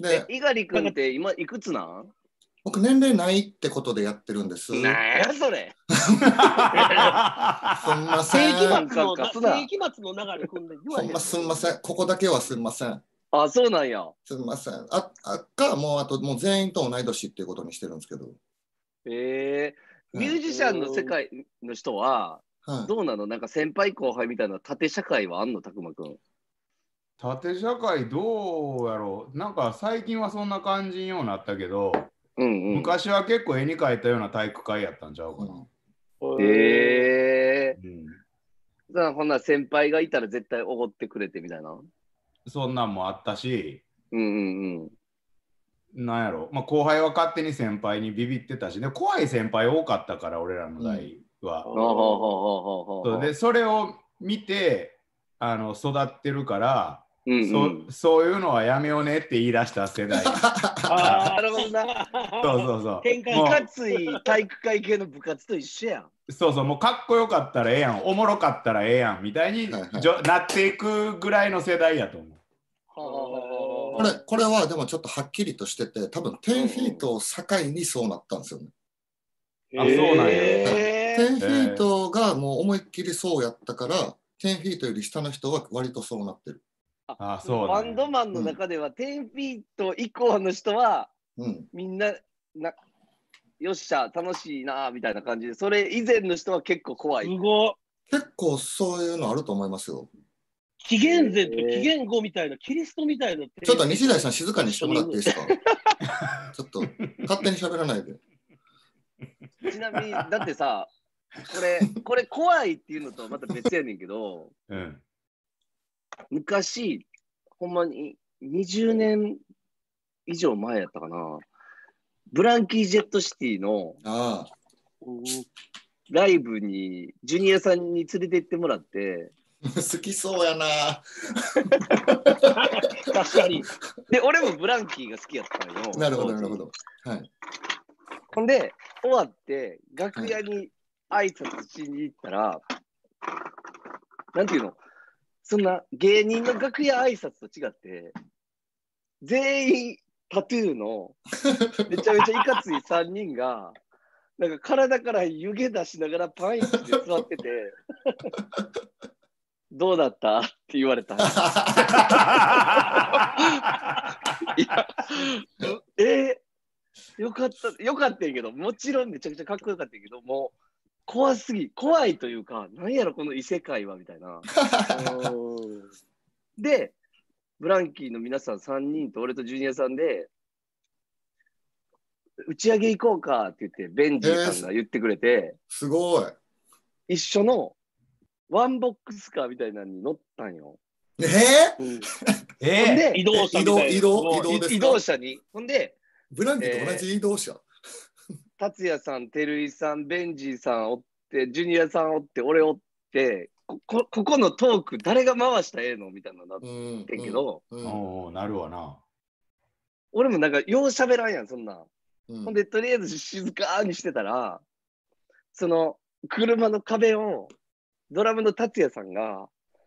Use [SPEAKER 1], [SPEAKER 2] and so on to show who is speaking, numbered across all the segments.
[SPEAKER 1] で、
[SPEAKER 2] 猪狩君って今いくつなん？
[SPEAKER 1] 僕年齢ないってことでやってるんです。
[SPEAKER 2] なんやそれ。
[SPEAKER 1] すんません。
[SPEAKER 3] 世紀末の流れ組んで言わへん。
[SPEAKER 1] すんません。ここだけはすんません。
[SPEAKER 2] あ、そうなんや。
[SPEAKER 1] すんません。もうあともう全員と同い年っていうことにしてるんですけど。
[SPEAKER 2] ミュージシャンの世界の人は、どうなの？なんか先輩後輩みたいな縦社会はあんの？たくまくん。
[SPEAKER 4] 縦社会どうやろう。なんか最近はそんな感じにようなったけど、昔は結構絵に描いたような体育会やったんちゃうかな。
[SPEAKER 2] ほんなら先輩がいたら絶対おごってくれてみたいな。
[SPEAKER 4] そんなんもあったし、
[SPEAKER 2] なん
[SPEAKER 4] やろ、まあ、後輩は勝手に先輩にビビってたし、で怖い先輩多かったから、俺らの代は。で、それを見て育ってるから、そういうのはやめようねって言い出した世代。
[SPEAKER 2] なるほどな。
[SPEAKER 4] そう
[SPEAKER 2] いかつい体育会系の部活と一緒やん。
[SPEAKER 4] そうもうかっこよかったらええやん、おもろかったらええやんみたいになっていくぐらいの世代やと思う。
[SPEAKER 1] これはでもちょっとはっきりとしてて、多分10フィートを境にそうなったんですよね。
[SPEAKER 4] あ、そうなんや。
[SPEAKER 1] 10フィートがもう思いっきりそうやったから、10フィートより下の人は割とそうなってる。
[SPEAKER 2] そうバンドマンの中では10フィート以降の人は、みんなよっしゃ楽しいなみたいな感じで、それ以前の人は結構怖い。
[SPEAKER 1] 結構そういうのあると思いますよ。
[SPEAKER 3] 紀元前と紀元後みたいな、キリストみたいな。
[SPEAKER 1] ちょっと西大さん静かにしてもらっていいですか？ちょっと勝手に喋らないで。
[SPEAKER 2] ちなみにだってさ、これ怖いっていうのとはまた別やねんけど、昔ほんまに20年以上前やったかな、ブランキー・ジェット・シティのライブにジュニアさんに連れて行ってもらって、
[SPEAKER 1] 好きそうやな。
[SPEAKER 3] 確かに。
[SPEAKER 2] で、俺もブランキーが好きやったのよ。
[SPEAKER 1] なるほど、なるほど。
[SPEAKER 2] ほんで、終わって楽屋に挨拶しに行ったら、なんていうの、そんな芸人の楽屋挨拶と違って、全員タトゥーのめちゃめちゃいかつい3人が、なんか体から湯気出しながらパンイチで座ってて、どうだったって言われた。よかった、よかったんやけど、もちろんめちゃくちゃかっこよかったんやけど、もう怖いというか、なんやろこの異世界はみたいな。で、ブランキーの皆さん3人と俺とジュニアさんで、打ち上げ行こうかって言って、ベンジーさんが言ってくれて、
[SPEAKER 1] すごい。
[SPEAKER 2] 一緒のワンボックスカーみたいなのに乗ったんよ。ほんで
[SPEAKER 3] 移動
[SPEAKER 2] 車に。ほんで、
[SPEAKER 1] ブランキーと同じ移動車。
[SPEAKER 2] 達也さん、照井さん、ベンジーさんおって、ジュニアさんおって、俺おって、ここのトーク誰が回したらええのみたいなのなってんけど、
[SPEAKER 4] なるわな。
[SPEAKER 2] 俺もなんかよう喋らんやん、そんな。ほんで、とりあえず静かにしてたら、その車の壁をドラムの達也さんが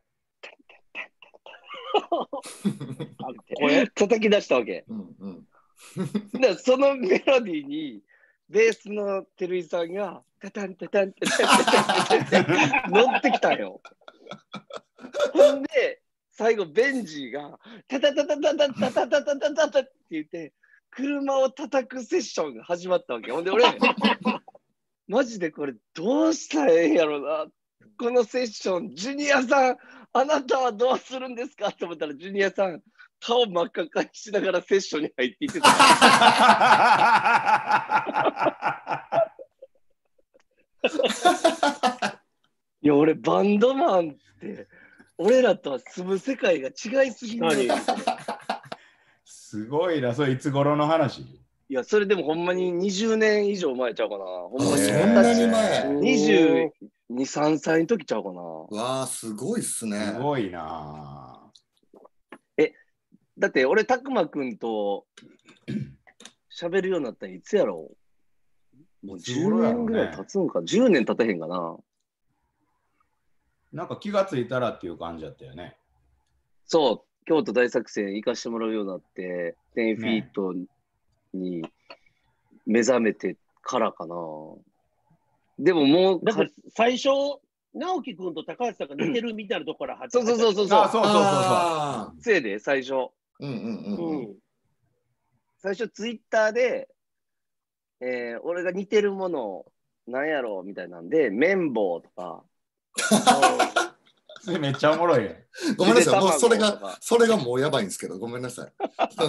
[SPEAKER 2] 叩き出したわけ。でそのメロディーにベースの照井さんがタタンタタンタタンタタンタタン乗ってきたよ。ほんで最後ベンジーがタタタタタタタタタタタタタって言って車を叩くセッションが始まったわけ。ほんで俺マジでこれどうしたらええんやろな、このセッション。ジュニアさんあなたはどうするんですかって思ったら、ジュニアさん顔真っ赤っかにしながらセッションに入っていってた。いや俺バンドマンって俺らとは住む世界が違いすぎる。
[SPEAKER 4] すごいな。それいつ頃の話？
[SPEAKER 2] いやそれでもほんまに20年以上前ちゃうかな。ほんまに
[SPEAKER 1] そんなに前。
[SPEAKER 2] 22、3歳の時ちゃうかな。
[SPEAKER 1] わあすごいっすね。
[SPEAKER 4] すごいな。
[SPEAKER 2] だって俺たくまくんと喋るようになったらいつやろう。もう10年ぐらい経つんか、10年経たへんかな。
[SPEAKER 4] なんか気がついたらっていう感じだったよね。
[SPEAKER 2] そう、京都大作戦行かしてもらうようになって、 10フィートに目覚めてからかな。でももう、
[SPEAKER 3] だって最初、直樹君と高橋さんが似てるみたいなところから
[SPEAKER 2] そう。
[SPEAKER 4] そう
[SPEAKER 2] せいで、最初。最初、ツイッターで、俺が似てるもの、なんやろうみたいなんで、綿棒とか。
[SPEAKER 4] それめっちゃおもろいやん。
[SPEAKER 1] ごめんなさい、もうそれがもうやばいんですけど、ごめんなさい。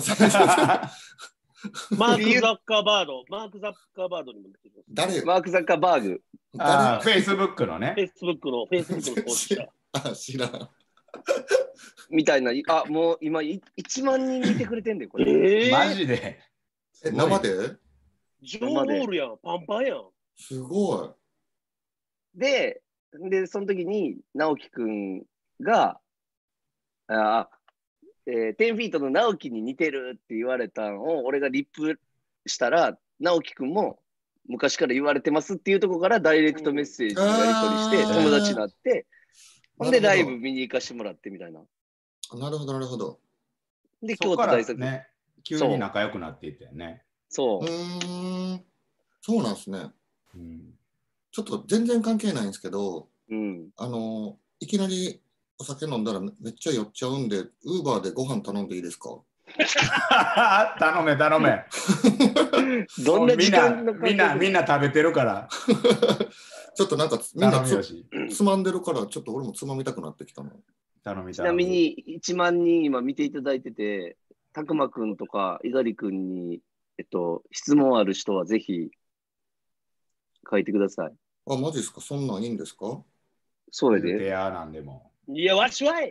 [SPEAKER 3] マーク・ザッカーバードにも出てる。
[SPEAKER 1] 誰
[SPEAKER 2] マーク・ザッカーバーグ。
[SPEAKER 4] フェイスブックのね。
[SPEAKER 3] フェイスブックの公式者。
[SPEAKER 1] 知らん。
[SPEAKER 2] みたいな、もう今1万人見てくれてんで、これ。
[SPEAKER 4] マジで。
[SPEAKER 1] 生で
[SPEAKER 3] ジョー・ロールやん、パンパンやん。
[SPEAKER 1] すごい。
[SPEAKER 2] で、その時に、直樹くんが、10フィートの直樹に似てるって言われたのを、俺がリップしたら、直樹くんも昔から言われてますっていうところからダイレクトメッセージのやり取りして、友達になって、ほんでライブ見に行かしてもらってみたいな。
[SPEAKER 1] なるほど、なるほど。
[SPEAKER 2] で、京都大作。
[SPEAKER 4] ね、急に仲良くなっていったよね。
[SPEAKER 2] そう。
[SPEAKER 1] そうなんですね。ちょっと全然関係ないんですけど、いきなりお酒飲んだらめっちゃ酔っちゃうんで、ウーバーでご飯頼んでいいですか？
[SPEAKER 4] 頼め。
[SPEAKER 2] どんな時間の
[SPEAKER 4] みんな食べてるから。
[SPEAKER 1] ちょっとなんかみんなつまんでるから、ちょっと俺もつまみたくなってきたの。
[SPEAKER 2] ちなみに1万人今見ていただいてて、たくまくんとか猪狩くんに、質問ある人はぜひ書いてください。
[SPEAKER 1] あ、マジですか？そんなんいいんですか？
[SPEAKER 2] それで。
[SPEAKER 4] なんでも。
[SPEAKER 3] いや、わしはい。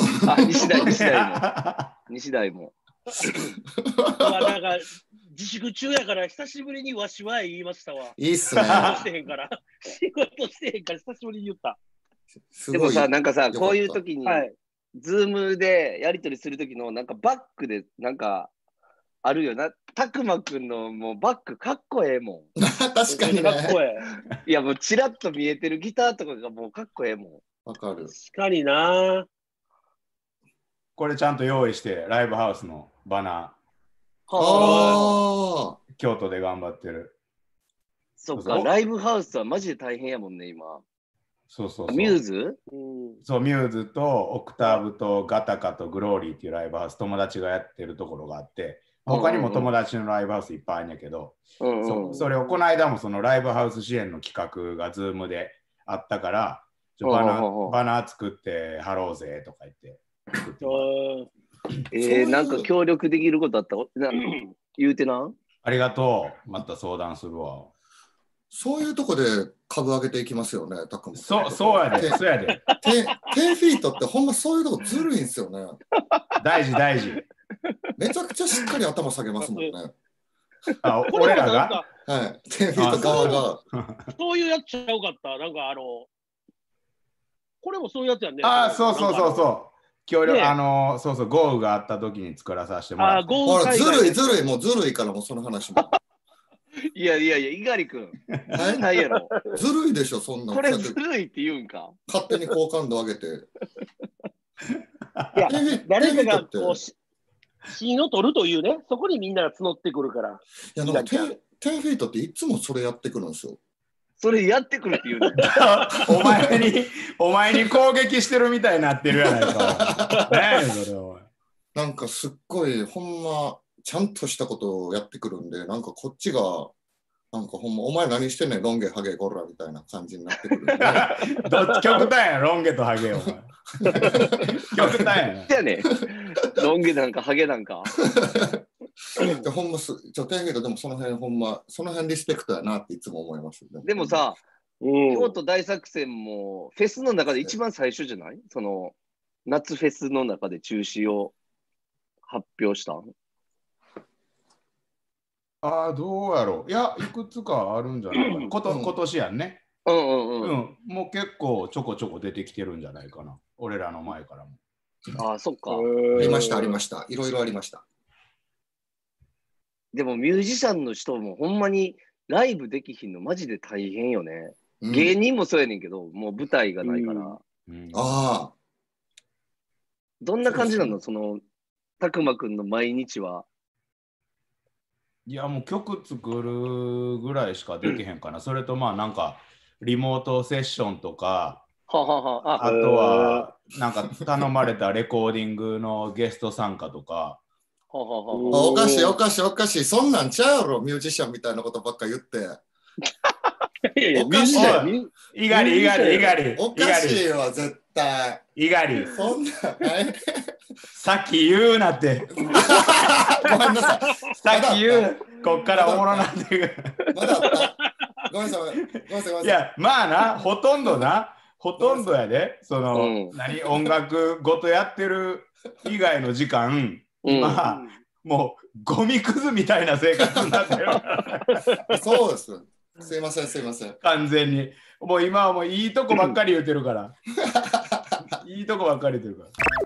[SPEAKER 2] 西大も。
[SPEAKER 3] まあなんか自粛中やから久しぶりにわしは言いましたわ。
[SPEAKER 1] いいっすね。
[SPEAKER 3] 仕事してへんから久しぶりに言った。
[SPEAKER 2] でもさ、なんかさ、こういう時に、ズームでやり取りする時のなんかバックでなんかあるよな。たくまくんのもうバックかっこええもん。
[SPEAKER 1] 確かにね。
[SPEAKER 3] かっこえ
[SPEAKER 2] え。いやもうチラッと見えてるギターとかがもうかっこええもん。
[SPEAKER 1] わかる。
[SPEAKER 3] 確かにな。
[SPEAKER 4] これちゃんと用意してライブハウスのバナ
[SPEAKER 2] ー。
[SPEAKER 4] 京都で頑張ってる。
[SPEAKER 2] そっか、ライブハウスはマジで大変やもんね、今。
[SPEAKER 4] そう。
[SPEAKER 2] ミューズ？
[SPEAKER 4] そう、ミューズとオクターブとガタカとグローリーっていうライブハウス、友達がやってるところがあって、他にも友達のライブハウスいっぱいあるんやけど、それをこの間もそのライブハウス支援の企画がズームであったから、バナー作って貼ろうぜとか言って。
[SPEAKER 2] なんか協力できることあった言うてな。
[SPEAKER 4] ありがとう。また相談するわ。
[SPEAKER 1] そういうとこで株上げていきますよね、たくま。
[SPEAKER 4] そうやで。
[SPEAKER 1] 10フィートってほんまそういうとこずるいんですよね。
[SPEAKER 4] 大事。
[SPEAKER 1] めちゃくちゃしっかり頭下げますもんね。
[SPEAKER 4] 俺らが
[SPEAKER 1] はい。10フィート側が。
[SPEAKER 3] そういうやつちゃうかった。なんかこれもそういうやつやんね。
[SPEAKER 4] そう。協力、そう、豪雨があった時に作らさせてもらって。
[SPEAKER 1] ほら、ずるい、もうずるいからもうその話も。
[SPEAKER 2] いや、猪狩くん。ないやろ。
[SPEAKER 1] ずるいでしょ、そんな。
[SPEAKER 2] これずるいって言うんか。
[SPEAKER 1] 勝手に好感度上げて。
[SPEAKER 3] いや、誰かがこう、芯を取るというね、そこにみんなが募ってくるから。
[SPEAKER 1] いや、なんか10フィートっていつもそれやってくるんですよ。
[SPEAKER 2] それやってくるって言うの。
[SPEAKER 4] お前に攻撃してるみたいになってるやないか。
[SPEAKER 1] なんかすっごいほんまちゃんとしたことをやってくるんで、なんかこっちがなんかほんまお前何してんねんロンゲハゲゴラみたいな感じになってくるんで。
[SPEAKER 4] どっち極端やロンゲとハゲお前。極端や
[SPEAKER 2] な。ね。ロンゲなんかハゲなんか。
[SPEAKER 1] ほんま10フィートでもその辺ほんまその辺リスペクトやなっていつも思います。
[SPEAKER 2] でもさ、京都大作戦もフェスの中で一番最初じゃない？その夏フェスの中で中止を発表したん？
[SPEAKER 4] どうやろう。いや、いくつかあるんじゃないかな。今年やんね。もう結構ちょこちょこ出てきてるんじゃないかな。俺らの前からも。
[SPEAKER 2] そっか。
[SPEAKER 1] ありました。いろいろありました。
[SPEAKER 2] でもミュージシャンの人もほんまにライブできひんのマジで大変よね。芸人もそうやねんけど、もう舞台がないから。どんな感じなの？その、たくまくんの毎日は。
[SPEAKER 4] いやもう曲作るぐらいしかできへんかな。それとまあなんかリモートセッションとか、あとはなんか頼まれたレコーディングのゲスト参加とか。
[SPEAKER 1] おかしいおかしいおかしい。そんなんちゃうやろ、ミュージシャンみたいなことばっか言って。
[SPEAKER 3] いやいや、
[SPEAKER 1] おかしい。
[SPEAKER 4] いがり。
[SPEAKER 1] おかしいわ、絶対。
[SPEAKER 4] いがり。
[SPEAKER 1] そんな、
[SPEAKER 4] さっき言うなって。
[SPEAKER 1] ごめんなさい。
[SPEAKER 4] さっき言う。こっからおもろなっていう。
[SPEAKER 1] まだあった。ごめんなさい。ごめんなさい。
[SPEAKER 4] いや、まあな、ほとんどやで。その、音楽ごとやってる以外の時間、まあ、もうゴミくずみたいな生活になってる。
[SPEAKER 1] そうです。すいません、すいません。
[SPEAKER 4] 完全に。もう今はもういいとこばっかり言ってるから。いいとこばっかり言ってるから。